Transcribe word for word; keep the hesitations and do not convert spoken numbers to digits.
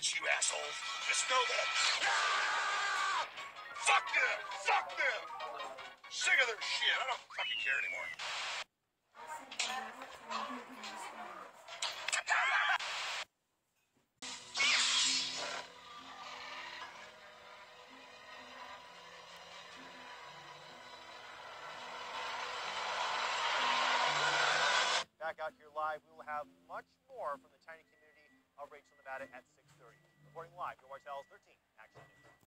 chance, you assholes. Just know that. Ah! Fuck them! Fuck them! Sick of their shit. I don't fucking care anymore. Back out here live, we will have much more from the tiny community of Rachel, Nevada at six thirty. Reporting live, Joe Martell's thirteen Action News.